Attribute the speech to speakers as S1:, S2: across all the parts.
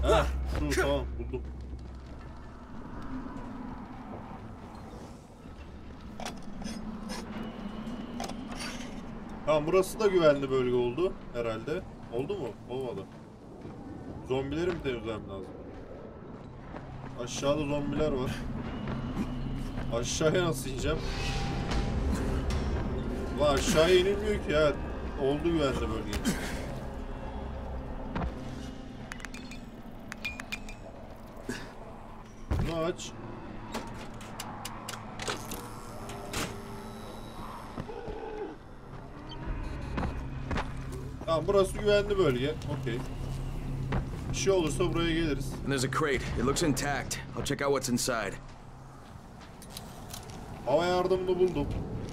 S1: Ha, şu tamam buldum. Tamam, burası da güvenli bölge oldu herhalde. Oldu mu? Olmadı. Zombileri mi temizlemem lazım? Aşağıda zombiler var. Aşağıya nasıl ineceğim? Ulan aşağıya inilmiyor ki ya. Oldu güvenli bölge. Bunu aç. Tamam, burası güvenli bölge. Okey. Bir şey olursa buraya geliriz.
S2: There's a crate. It looks intact. I'll check out what's inside.
S1: Hava yardımını buldum.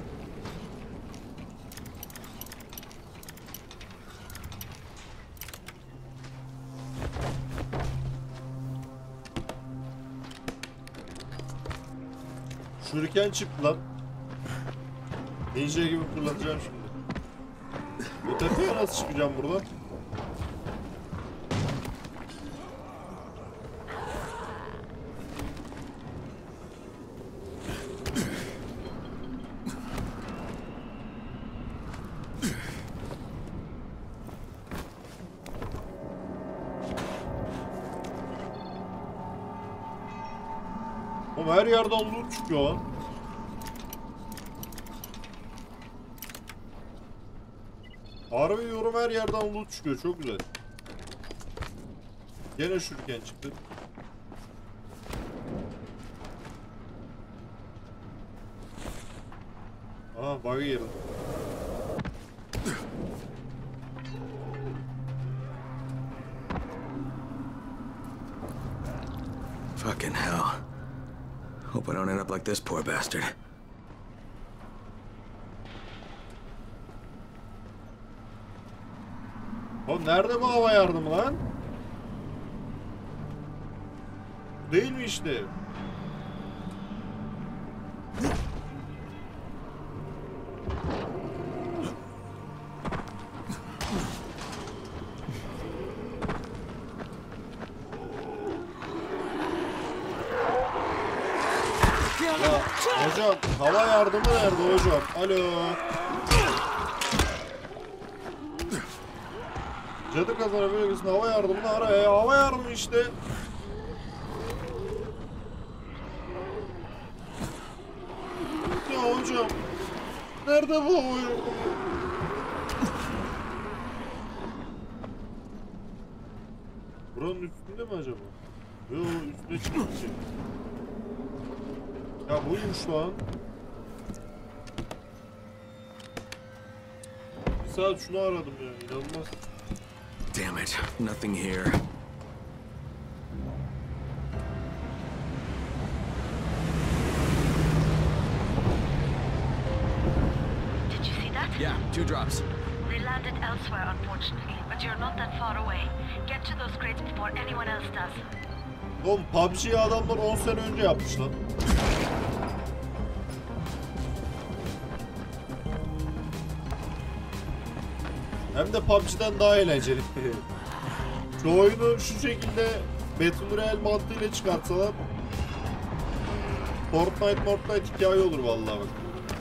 S1: Şuriken çıktı lan. Ninja gibi fırlatacağım şimdi. Bu tepeye nasıl çıkacağım buradan? Oğlum her yerden loot çıkıyor lan. Harbi diyorum, her yerden loot çıkıyor, çok güzel. Gene şuriken çıktı. Aha, bug'a girdim.
S2: Fucking hell. Hope I don't end up like this poor bastard.
S1: Oğlum nerede bu hava yardımı lan? Değil mi işte? Ya hocam, hava yardımı nerede hocam? Alo. Cadı kazanı bölgesinde hava yardımını ara ya. Hava yardımı işte. Ya hocam. Nerede bu hava yardımı? Buranın üstünde mi acaba? Yo, üstüne çıkmış. Ya buymuş lan. Bir saat şunu aradım ya, inanılmaz.
S2: Damn it. Nothing here.
S3: Did you see that?
S2: Yeah, 2 drops.
S3: They landed elsewhere, unfortunately, but you're not that far away. Get to those crates before anyone else does.
S1: Oğlum PUBG'yi adamlar 10 sene önce yapmış lan. Hem de PUBG'den daha eğlenceli. Şu oyunu şu şekilde Battle Royale mantığıyla çıkartsalar Fortnite hikaye olur vallahi bak.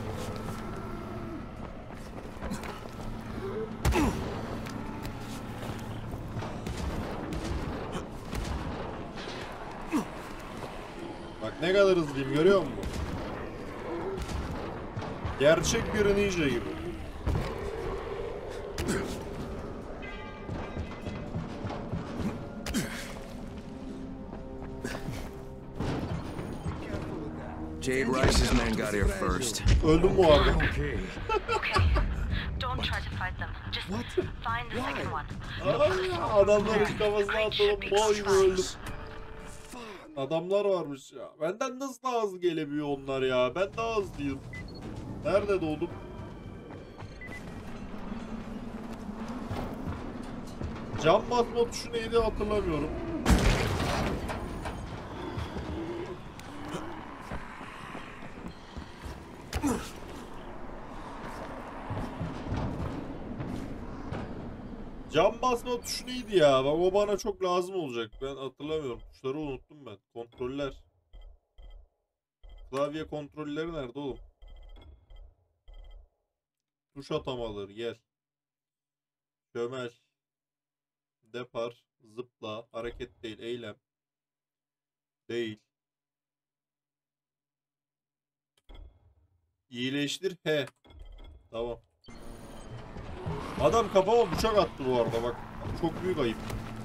S1: Bak ne kadar hızlıyım, görüyor musun? Gerçek bir ninja gibi.
S2: Jade Rice's men got here first.
S1: Öldüm bu arada.
S3: Okay. Don't try to fight them. Just find the second one.
S1: Adamların kafasına atladım, boy gibi öldüm. Adamlar varmış ya. Benden nasıl daha hızlı gelebiliyor onlar ya? Ben daha hızlıyım. Nerede doğdum? Cam basma tuşu neydi hatırlamıyorum. Cam basma tuşu neydi ya? Bak o bana çok lazım olacak. Ben hatırlamıyorum. Tuşları unuttum ben. Kontroller. Klavye kontrolleri nerede oğlum? Tuş atamaları gel. Çömel. Depar. Zıpla. Hareket değil. Eylem. Değil. İyileştir. He. Tamam. Adam kafama bıçak attı bu arada bak. Çok büyük ayıp.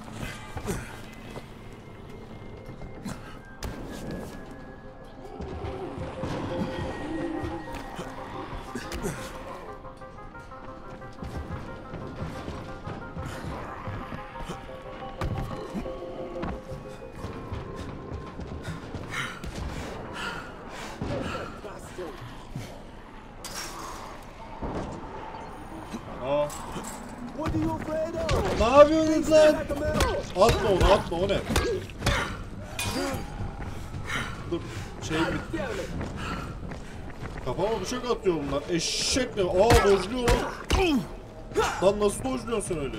S1: Aa. Ne yapıyorsunuz lan? Atma onu, atma o ne? Dur, şey bitti. Kafama bıçak atıyor bunlar. Eşek ne? Aa dojluyor lan. Lan nasıl dojluyorsun öyle?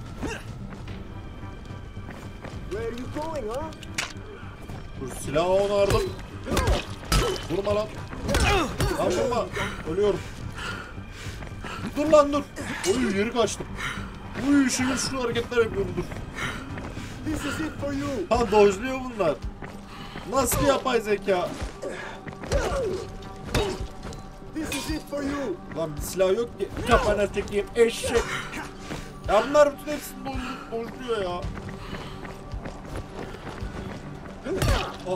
S1: Dur silahı onardım. Vurma lan. Lan vurma. Ölüyorum. Dur lan dur. Oy yeri kaçtım. Uy şimdi şu hareketler yapıyorum dur. Ha dojluyor bunlar. Nasıl yapay zeka? Lan bir silah yok ki. Kafana çekeyim eşek. Ya bunlar bütün hepsini dojluyor ya. Oh.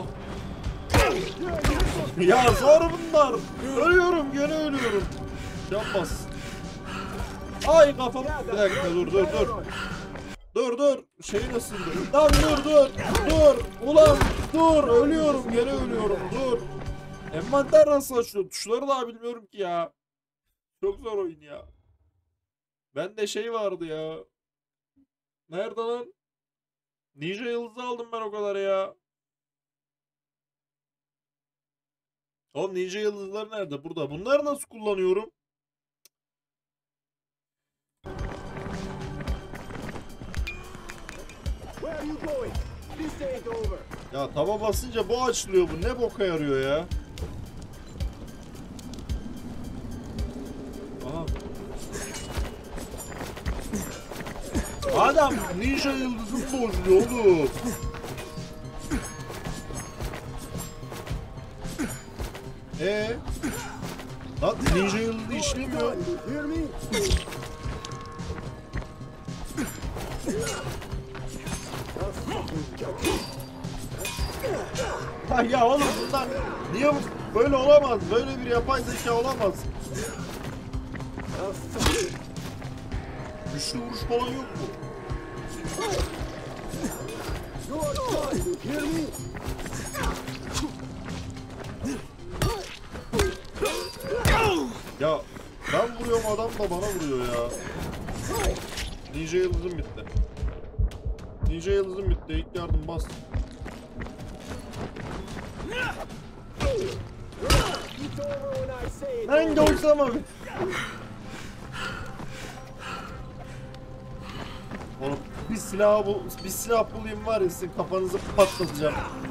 S1: Ya zor bunlar. Ölüyorum gene ölüyorum. Yapmaz. Ay kafam. Bir dakika dur. Dur. Şey nasıldı? Lan dur. Ulan dur. Ölüyorum gene ölüyorum. Dur. Envanter nasıl açıyor? Tuşları daha bilmiyorum ki ya. Çok zor oyun ya. Bende şey vardı ya. Nerede lan? Ninja yıldızı aldım ben o kadar ya. Oğlum ninja yıldızları nerede? Burada. Bunları nasıl kullanıyorum? Ya taba basınca bu açılıyor bu. Ne boka yarıyor ya? Aha. Adam ninja yıldızını bozuyor oğlum. Lan ninja yıldızı işlemiyor. Ha ya oğlum bundan niye böyle olamaz? Böyle bir yapay zeka olamaz. Güçlü vuruş falan yok mu? Ya ben vuruyorum adam da bana vuruyor ya. Ninja yıldızım bitti. Ninja yıldızım bitti. İlk yardım bas. Ben görsem abi. Oğlum bir silah bulayım var ya sizin kafanızı patlatacağım.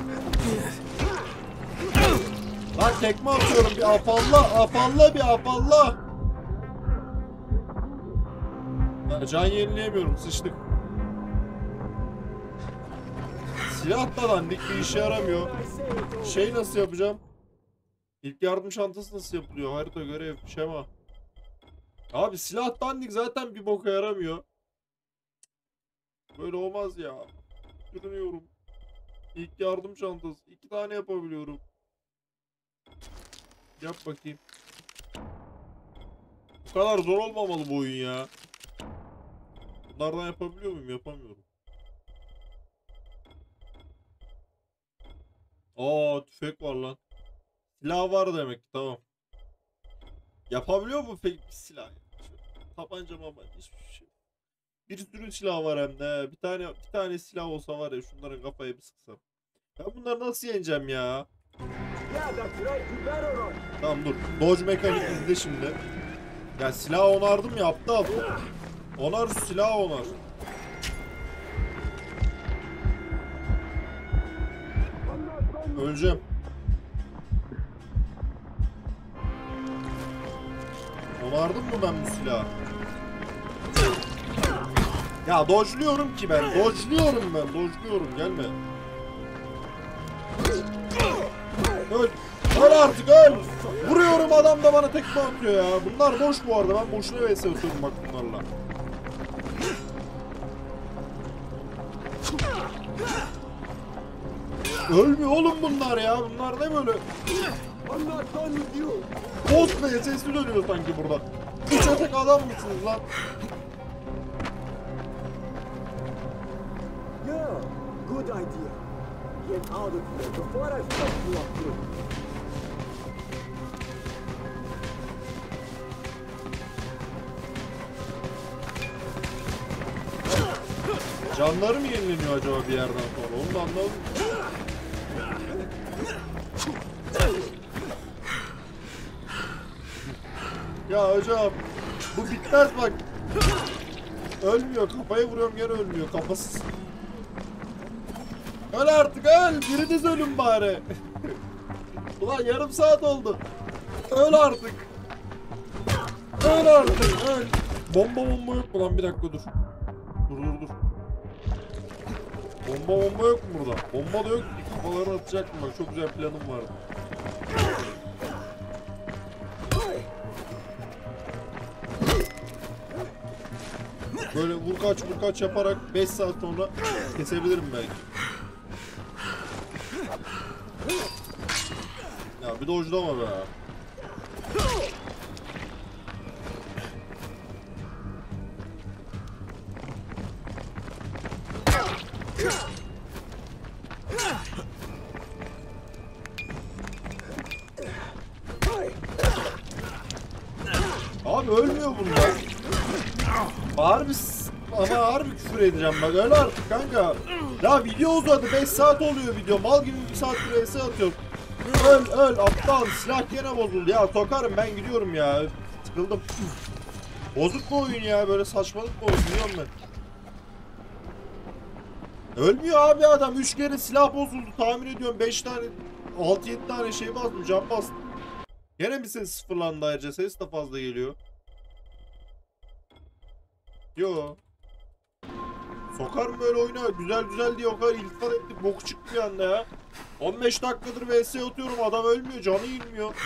S1: Lan tekme atıyorum bir afalla. Can yenileyemiyorum sıçtık. Silah da dandik bir işe yaramıyor. Şey nasıl yapacağım? İlk yardım çantası nasıl yapılıyor? Harita görev şema. Abi silah dandik zaten bir boka yaramıyor. Böyle olmaz ya. Sürünüyorum. İlk yardım çantası. 2 tane yapabiliyorum. Yap bakayım. Bu kadar zor olmamalı bu oyun ya. Bunlardan yapabiliyor muyum? Yapamıyorum. Aa tüfek var lan. Silah var demek ki tamam. Yapabiliyor mu peki bir silah? Tabanca mama hiçbir şey. Bir sürü silah var hem de. Bir tane silah olsa var ya şunların kafaya bir sıksam. Ben bunları nasıl yeneceğim ya? Tamam dur. Dodge mekanik izle şimdi. Ya silah onardım ya aptal. Onar silah onar. Öleceğim. Onardım mı ben bu silahı? Ya dodge'luyorum ki ben. Dodge'luyorum. Gelme. Öl. Öl artık öl. Vuruyorum, adam da bana tekme atıyor ya. Bunlar boş bu arada. Ben boşuna vs atıyorum bak bunlarla. Ölmüyor oğlum bunlar ya. Bunlar ne böyle? Boss be, sesli dönüyor sanki burada. Üç tek adam mısınız lan?
S4: Yeah, good idea. Get out of here before I fuck you up too.
S1: Canları mı yenileniyor acaba bir yerden sonra? Onu da anlamadım. Ya hocam bu bitmez bak. Ölmüyor, kafaya vuruyorum gene ölmüyor, kafasız. Öl artık öl, biriniz ölün bari. Ulan yarım saat oldu. Öl artık. Öl artık öl. Bomba yok mu lan, bir dakika dur. Dur. Bomba yok mu burada? Bomba da yok ki, kafalarını atacaktım bak, çok güzel planım vardı. Böyle vur kaç yaparak 5 saat sonra kesebilirim belki. Ya bir dodge'lama be. Abi ölmüyor bunlar. Harbi küfür edeceğim bak, öyle artık kanka. Ya video uzadı, 5 saat oluyor video. Mal gibi 1 saat vs atıyor. Öl aptal, silah gene bozuldu ya, sokarım ben, gidiyorum ya. Sıkıldım. Bozuk bu oyun ya, böyle saçmalık bu oyun, biliyorum ben. Ölmüyor abi adam, 3 kere silah bozuldu, tahmin ediyorum 5 tane 6-7 tane şey bastım, can bastım. Gene bir ses sıfırlandı, ayrıca ses de fazla geliyor. Yo. Sokar mı böyle oyuna? Güzel diye o kadar iltifat ettik, boku çıktı bir anda ya. 15 dakikadır vs atıyorum, adam ölmüyor, canı inmiyor.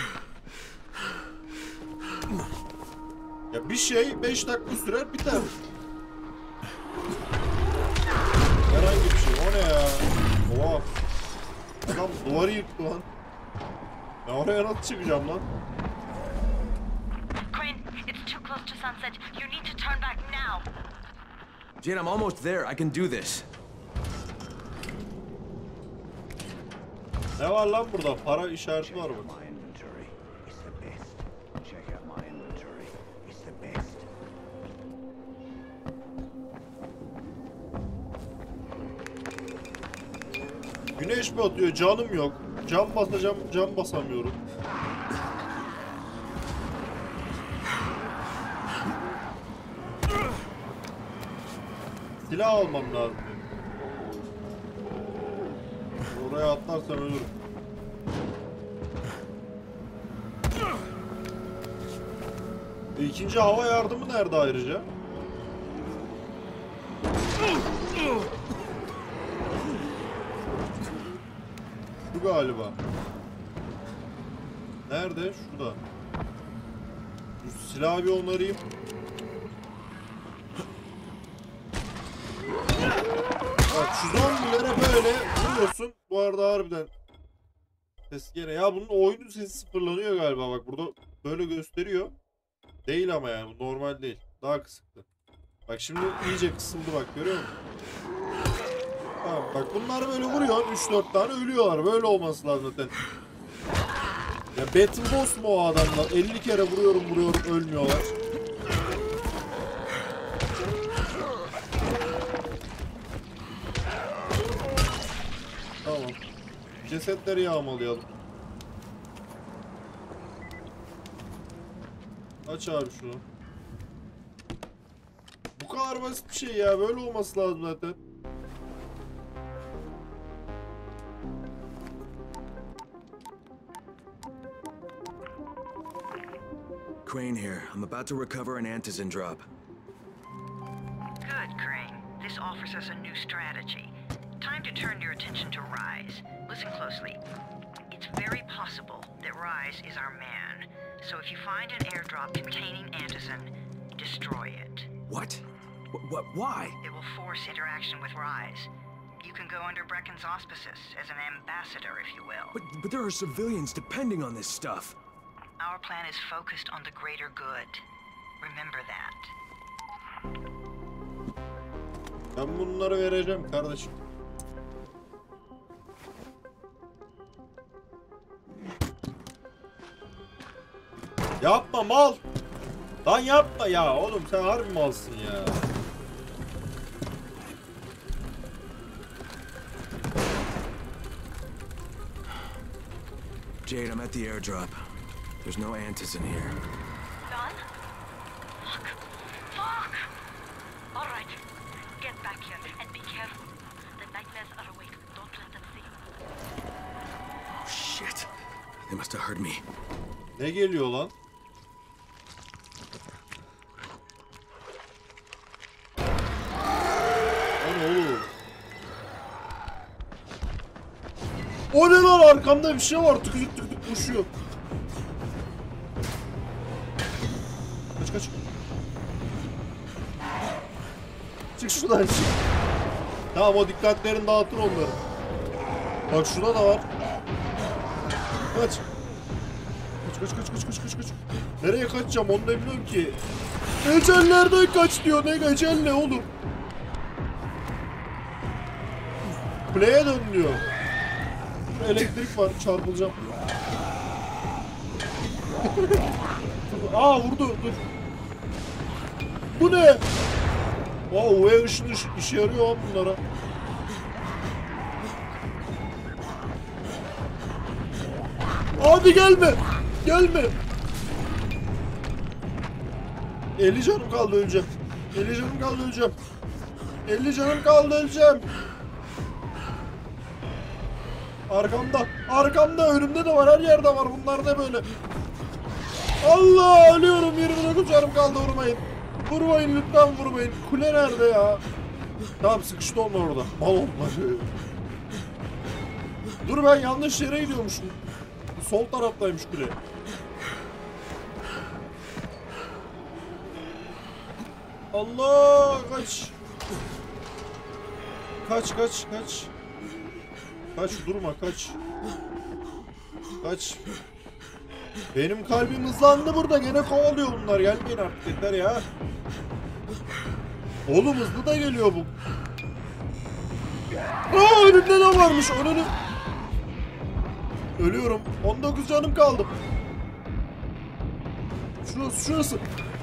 S1: Ya bir şey 5 dakika sürer, biter. Herhangi bir şey, o ne ya? Oha. Adam duvarı yıktı lan. Ben oraya nasıl çıkacağım lan?
S3: Crane, it's too close to sunset. You need to turn back now.
S2: Jane, I'm almost there. I can do this.
S1: Ne var lan burada? Para işareti var bak.
S5: My inventory is the best. Check out my inventory. It's the best.
S1: Güneş batıyor, canım yok. Cam basacağım, cam basamıyorum. Silah almam lazım. Oraya atlarsam ölürüm. İkinci hava yardımı nerede ayrıca? Şu galiba. Nerede? Şurada. Şu silahı bir onarayım. Bak şu zombilere böyle vuruyorsun. Bu arada harbiden ses gene. Ya bunun oyunun sesi sıfırlanıyor galiba. Bak burada böyle gösteriyor. Değil ama yani bu normal değil. Daha kısıktı. Bak şimdi iyice kısıldı, bak görüyor musun? Tamam bak, bunlar böyle vuruyor, 3-4 tane ölüyorlar. Böyle olması lazım zaten. Ya Battle Boss mu o adamlar? 50 kere vuruyorum ölmüyorlar. Tamam. Cesetleri yağmalayalım. Aç abi şunu. Bu kadar basit bir şey ya. Böyle olması lazım zaten.
S2: Crane here. I'm about to recover an antizin drop.
S6: Good, Crane. This offers us a new strategy. Time to turn your attention to Rise. Listen closely. It's very possible that Rise is our man. So if you find an airdrop containing antizin, destroy it.
S2: What? What? Why?
S6: It will force interaction with Rise. You can go under Brecken's auspices as an ambassador, if you will.
S2: But there are civilians depending on this stuff.
S6: Our plan is focused on the greater good. Remember that.
S1: Ben bunları vereceğim kardeşim. Yapma mal. Lan yapma ya oğlum, sen harbi malsın ya.
S2: Jade, I'm at the airdrop. There's no antizin here.
S3: Done? Fuck. Fuck! Alright. Get back here and be careful. The nightmares are awake. Don't let them see you.
S2: Oh, shit. They must have heard me.
S1: Ne geliyor lan? Lan oğlum. O ne lan, arkamda bir şey var, tıkıcık tıkıcık koşuyor. Kaç kaç. Çık şuradan çık. Tamam, o dikkatlerini dağıtır onları. Bak şurada da var. Kaç. Kaç. Nereye kaçacağım onu da bilmiyorum ki. Ecellerden kaç diyor, ne ecel ne oğlum. Play'e dön diyor. Elektrik var, çarpılacağım. Aa, vurdu, dur. Bu ne? UV ışını işe yarıyor lan bunlara. Abi gelme. Gelme. 50 canım kaldı, öleceğim. 50 canım kaldı, öleceğim. 50 canım kaldı, öleceğim. Arkamda. Arkamda, önümde de var, her yerde var. Bunlar da böyle. Allah, ölüyorum. 29 canım kaldı, vurmayın. Vurmayın lütfen, vurmayın. Kule nerede ya? Tamam, sıkıştı onlar orada. Mal olma. Dur, ben yanlış yere gidiyormuşum. Sol taraftaymış kule. Allah, kaç. Kaç. Kaç, durma, kaç. Kaç. Benim kalbim hızlandı burada, gene kovalıyor bunlar. Gelmeyin artık, yeter ya. Oğlum hızlı da geliyor bu. Aa, önümde ne varmış, önünü. Ölüyorum. 19 canım kaldı. Şurası.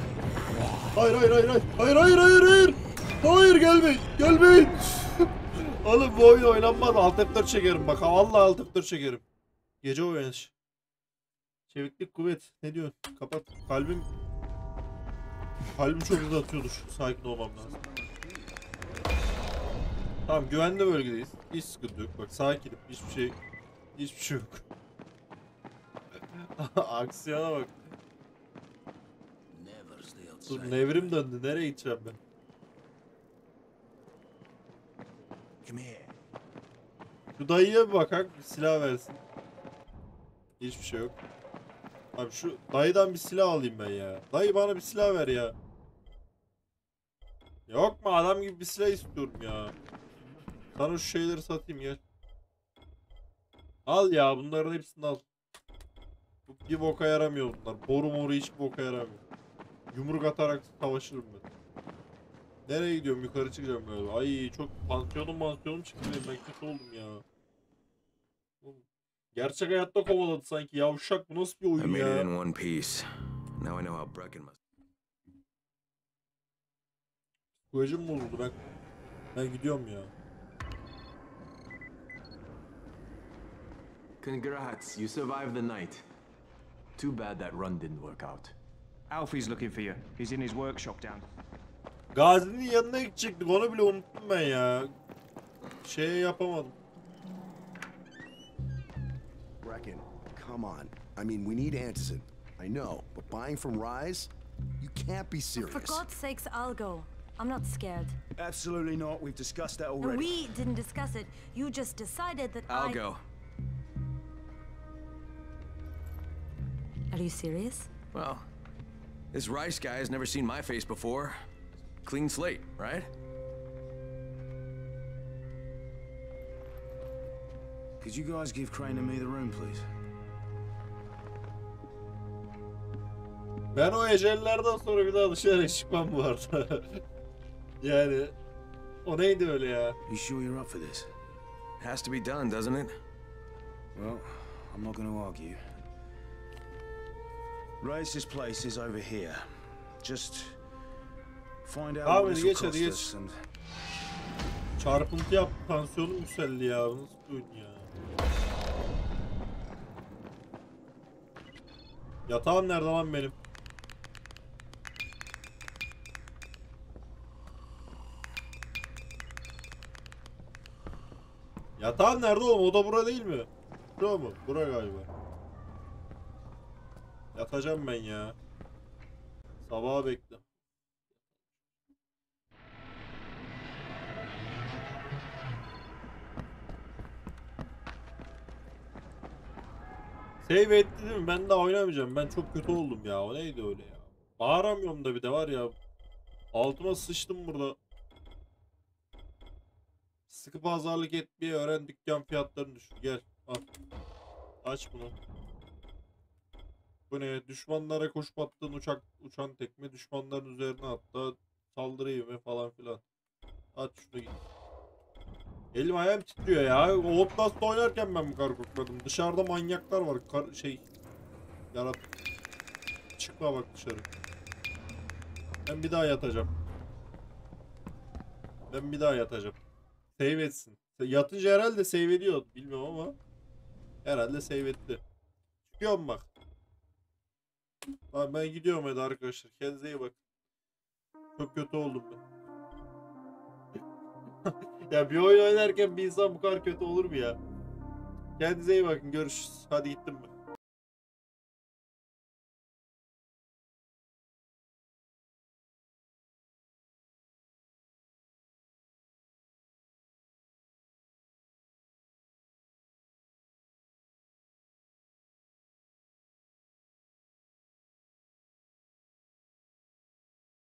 S1: Hayır. Hayır, gelmeyin. Oğlum bu oyun oynanmaz. Alt F4 çekerim bak. Vallahi alt F4 çekerim. Gece oynanış. Çeviklik, kuvvet. Ne diyorsun? Kapat. Kalbim çok hızlı atıyordur. Sakin olmam lazım. Tamam, güvenli bölgedeyiz. Hiç sıkıntı yok. Bak, sakinim. Hiçbir şey yok. Aksiyona bak. Dur, nevrim döndü. Nereye gideceğim ben? Şu dayıya bir bakak, bir silah versin. Hiçbir şey yok. Abi şu dayıdan bir silah alayım ben ya. Dayı bana bir silah ver ya. Yok mu, adam gibi bir silah istiyorum ya. Sana şu şeyleri satayım, gel. Al ya, bunların hepsini al. Bir boka yaramıyor bunlar. Boru hiç boka yaramıyor. Yumruk atarak savaşırım ben. Nereye gidiyorum? Yukarı çıkacağım böyle. Ay, çok pansiyonum çıktı benim. Ben kötü oldum ya. Gerçek hayatta kovaladı sanki. Yavşak, bu nasıl bir
S2: I
S1: oyun
S2: made it
S1: ya?
S2: in one piece. Now I know how Brecken must.
S1: Kuyacım bozuldu, ben gidiyorum ya.
S7: Congrats, you survived the night. Too bad that run didn't work out.
S8: Alfie's looking for you. He's in his workshop down.
S1: Gazi'nin yanına gidecektik, onu bile unuttum ben ya. Yapamadım.
S9: Brecken, come on. I mean, we need antizin. I know, but buying from Rise? You can't be serious.
S10: For God's sakes, I'll go. I'm not scared.
S8: Absolutely not. We've discussed that
S10: And
S8: already.
S10: we didn't discuss it. You just decided that
S2: I'll go.
S10: Are you serious?
S2: Well, this Rice guy has never seen my face before. Clean slate, right?
S8: Could you guys give Crane and me the room, please?
S1: Ben o ecellerden sonra bir daha dışarı çıkmam bu arada. Yani o neydi öyle ya?
S8: You sure you're up for this?
S2: Has to be done, doesn't it?
S8: Well, I'm not going to argue. Race's place is over here. Just find out
S1: Abi
S8: what this
S1: geç
S8: will
S1: hadi
S8: cost
S1: geç.
S8: us and
S1: Çarpıntı yap, tansiyonum yükseldi ya. Bu nasıl bir oyun ya? Yatağım nerede lan benim? Yatağım nerede oğlum? O da bura değil mi? Bura mı? Bura galiba. Yatacağım ben ya. Sabaha bekle. Save etti değil mi? Ben daha oynamayacağım. Ben çok kötü oldum ya. O neydi öyle ya? Bağıramıyorum da bir de var ya. Altıma sıçtım burada. Sıkı pazarlık etmeyi öğren, dükkan fiyatlarını düşür. Gel al. Aç bunu. Bu ne? Düşmanlara koşup attığın uçan tekme düşmanların üzerine hatta saldırı ivme falan filan. Aç şunu git. Elim ayağım titriyor ya. Outlast oynarken ben bu kadar korkmadım. Dışarıda manyaklar var. Yarat. Çıkma bak dışarı. Ben bir daha yatacağım. Ben bir daha yatacağım. Save etsin. Yatınca herhalde save ediyor. Bilmiyorum ama. Herhalde save etti. Çıkıyorum bak. Abi ben gidiyorum hadi arkadaşlar. Kendinize iyi bakın. Çok kötü oldum ben. Ya bir oyun oynarken bir insan bu kadar kötü olur mu ya? Kendinize iyi bakın. Görüşürüz. Hadi gittim ben.